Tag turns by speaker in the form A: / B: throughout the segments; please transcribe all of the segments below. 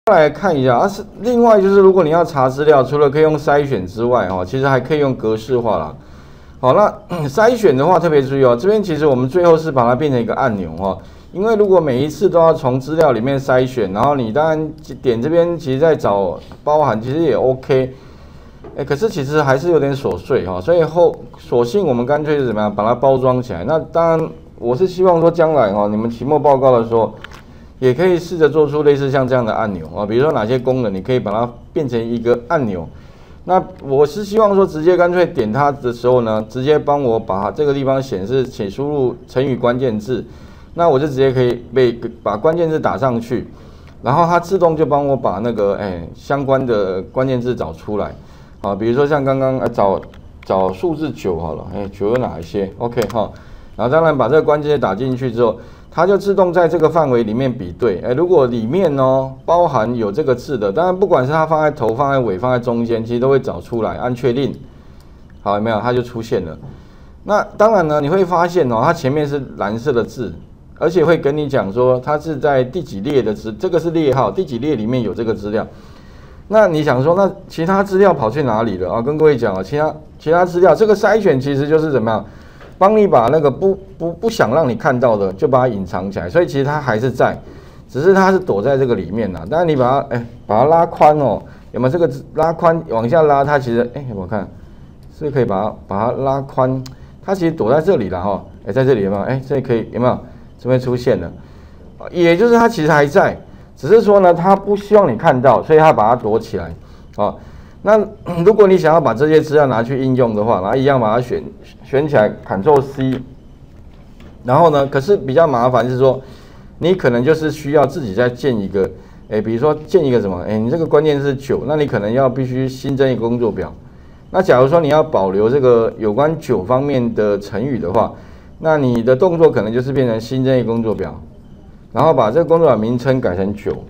A: 再来看一下啊，是另外就是如果你要查资料，除了可以用筛选之外，哈，其实还可以用格式化啦。好，那筛选的话特别注意哦，这边其实我们最后是把它变成一个按钮哈，因为如果每一次都要从资料里面筛选，然后你当然点这边，其实在找包含其实也 OK， 可是其实还是有点琐碎哈，所以索性我们干脆是怎么样把它包装起来。那当然我是希望说将来哈，你们期末报告的时候。也可以试着做出类似像这样的按钮啊，比如说哪些功能你可以把它变成一个按钮。那我是希望说直接干脆点它的时候呢，直接帮我把这个地方显示请输入成语关键字，那我就直接可以把关键字打上去，然后它自动就帮我把那个相关的关键字找出来啊，比如说像刚刚找数字9好了，9有哪一些 ？OK 哈，然后当然把这个关键字打进去之后。它就自动在这个范围里面比对，如果里面呢包含有这个字的，当然不管是它放在头、放在尾、放在中间，其实都会找出来，按确定，好有没有？它就出现了。那当然呢，你会发现哦，它前面是蓝色的字，而且会跟你讲说它是在第几列的这个是列号，第几列里面有这个资料。那你想说，那其他资料跑去哪里了啊？跟各位讲啊，其他资料这个筛选其实就是怎么样？帮你把那个不想让你看到的，就把它隐藏起来，所以其实它还是在，只是它是躲在这个里面啦。但是你把它拉宽哦，有没有这个拉宽往下拉？它其实有没有看？是不是可以把它拉宽？它其实躲在这里了哈。在这里有没有？这里可以有没有？这边出现了，也就是它其实还在，只是说呢，它不希望你看到，所以它把它躲起来啊。那如果你想要把这些资料拿去应用的话，然后一样把它选起来 ，Ctrl+C， 然后呢，可是比较麻烦是说，你可能就是需要自己再建一个，比如说建一个什么，你这个关键是9，那你可能必须新增一个工作表。那假如说你要保留这个有关9方面的成语的话，那你的动作可能就是变成新增一个工作表，然后把这个工作表名称改成9。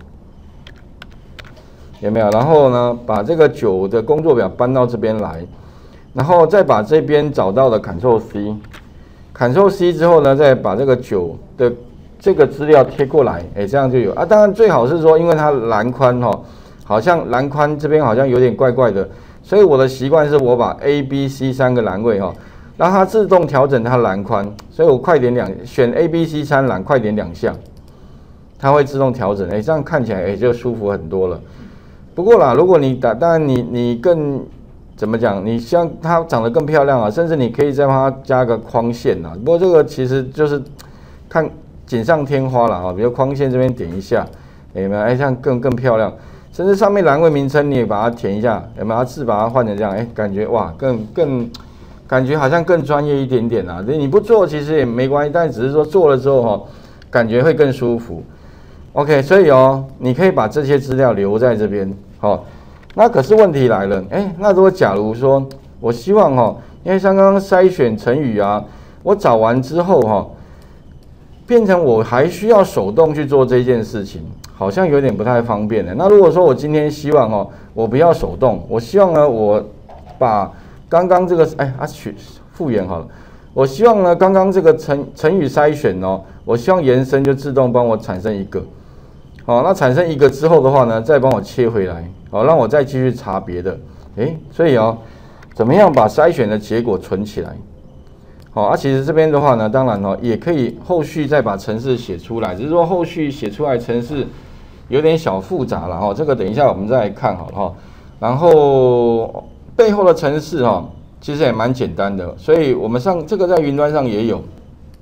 A: 有没有？然后呢，把这个9的工作表搬到这边来，然后再把这边找到的 Ctrl+C 之后呢，再把这个9的这个资料贴过来，这样就有啊。当然最好是说，因为它栏宽好像栏宽这边好像有点怪怪的，所以我的习惯是我把 A、B、C 3个栏位让它自动调整它栏宽，所以我快点选 A、B、C 3栏，快点2项，它会自动调整，这样看起来就舒服很多了。不过啦，如果你当然你更怎么讲？你希望它长得更漂亮啊，甚至你可以再帮它加个框线啊。不过这个其实就是看锦上添花了啊。比如框线这边点一下，有没有？这样更漂亮。甚至上面栏位名称你也把它填一下，有没有？字把它换成这样，感觉哇，更感觉好像更专业一点点啊。你不做其实也没关系，但只是说做了之后感觉会更舒服。OK， 所以你可以把这些资料留在这边，那可是问题来了，那如果假如说我希望因为像刚刚筛选成语啊，我找完之后变成我还需要手动去做这件事情，好像有点不太方便的。那如果说我今天希望我不要手动，我希望呢我把刚刚这个复原好了。我希望呢，刚刚这个成语筛选我希望延伸就自动帮我产生一个，那产生一个之后的话呢，再帮我切回来，让我再继续查别的，所以怎么样把筛选的结果存起来？其实这边的话呢，当然也可以后续再把程式写出来，只是说后续写出来程式有点小复杂了这个等一下我们再来看好了然后背后的程式其实也蛮简单的，所以我们这个在云端上也有。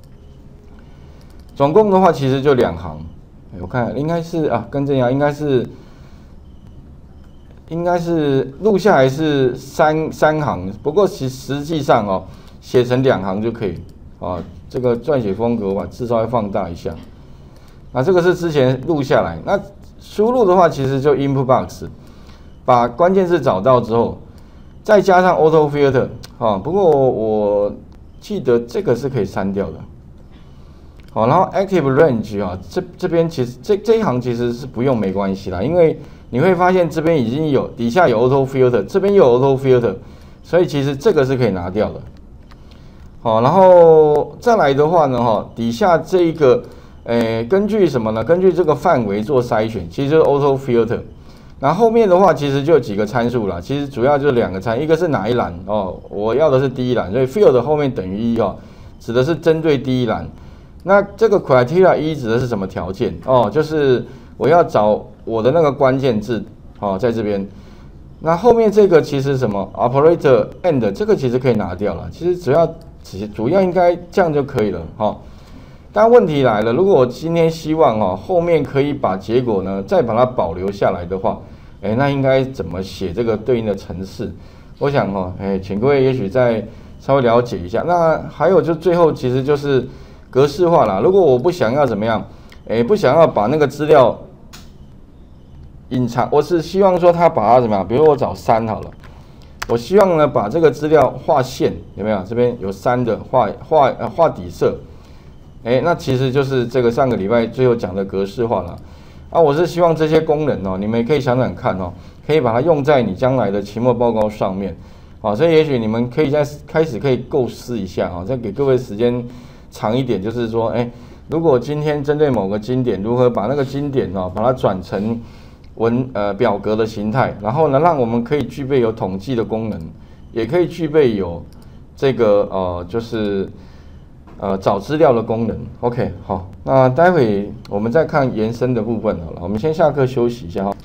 A: 总共的话其实就2行，我看应该是跟这样应该是录下来是三行，不过实际上写成2行就可以这个撰写风格我把字稍微放大一下。那这个是之前录下来，那输入的话其实就 input box， 把关键字找到之后。再加上 auto filter 不过我记得这个是可以删掉的。然后 active range 这边其实这一行其实是不用没关系啦，因为你会发现这边已经有底下有 auto filter， 这边又有 auto filter， 所以其实这个是可以拿掉的。然后再来的话呢底下这一个根据什么呢？根据这个范围做筛选，其实就是 auto filter。然后后面的话其实就有几个参数啦，其实主要就是2个参，一个是哪一栏哦，我要的是第一栏，所以 field 后面等于1哦，指的是针对第一栏。那这个 criteria 1指的是什么条件哦？就是我要找我的那个关键字哦，在这边。那后面这个其实什么 operator and 这个其实可以拿掉了，其实主要应该这样就可以了哈。哦，但问题来了，如果我今天希望哦后面可以把结果呢再把它保留下来的话，那应该怎么写这个对应的程式？我想哦，请各位也许再稍微了解一下。那还有就最后其实就是格式化啦。如果我不想要怎么样，不想要把那个资料隐藏，我是希望说它把它怎么样？比如我找3好了，我希望呢把这个资料画线，有没有？这边有3的画底色。那其实就是这个上个礼拜最后讲的格式化了。我是希望这些功能哦，你们也可以想想看哦，可以把它用在你将来的期末报告上面。所以也许你们可以在开始可以构思一下再给各位时间长一点，就是说，如果今天针对某个经典，如何把那个经典把它转成表格的形态，然后呢，让我们可以具备有统计的功能，也可以具备有这个就是找资料的功能。OK， 好，那待会我们再看延伸的部分好了，我们先下课休息一下哈。